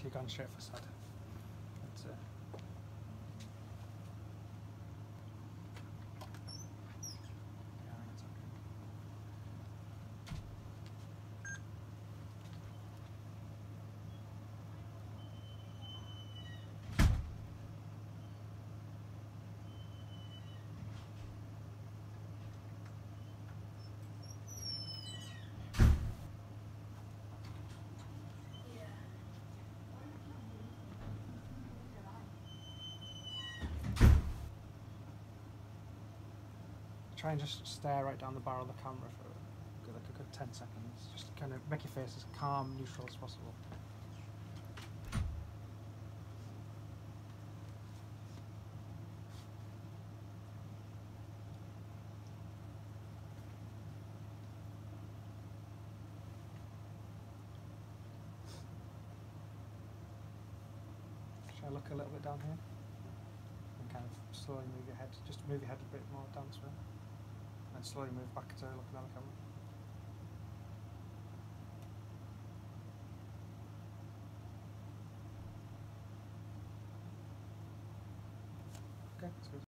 you're going straight for sad. But, yeah, it's okay. Try and just stare right down the barrel of the camera for like a good 10 seconds. Just kind of make your face as calm, neutral as possible. Try to look a little bit down here. And kind of slowly move your head. Just move your head a bit more down this way. And slowly move back to looking at the camera. Okay, that's good.